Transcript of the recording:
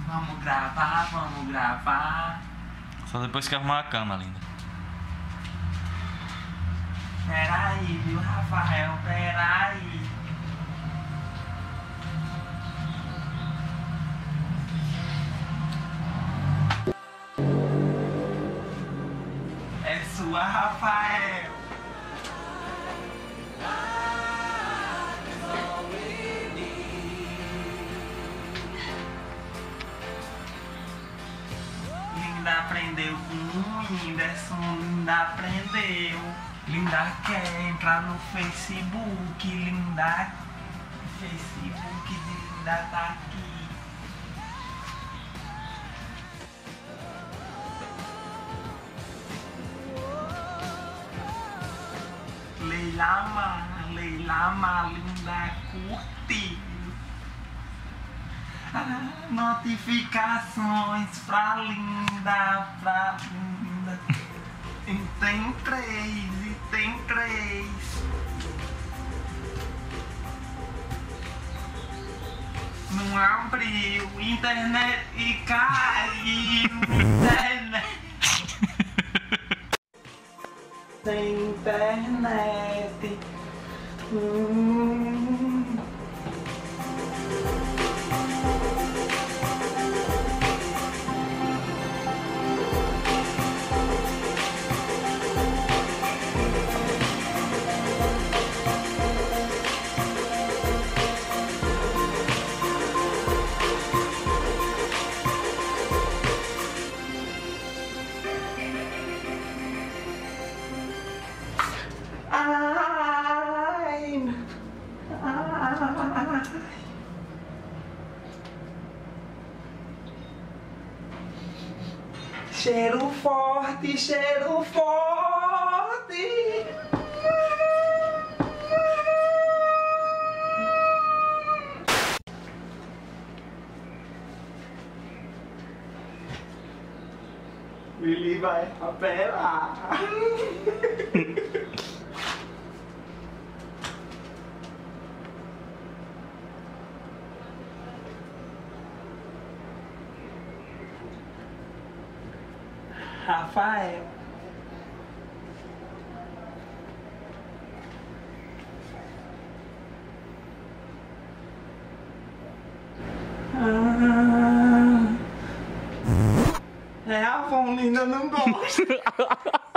Vamos gravar, vamos gravar. Só depois que arrumar a cama, linda. Peraí, viu, Rafael? Peraí. É sua, Rafael. Linda aprendeu com Whindersson, Linda aprendeu. Linda quer entrar no Facebook, Linda. Facebook de Linda tá aqui. Leila Mar, Linda curtiu. Notificações pra Linda. E tem três. Não abriu, internet e caiu, internet. Sem internet. Cheiro forte, cheiro forte. Willy vai apelar. Rafael. É, a Avon linda não gosta.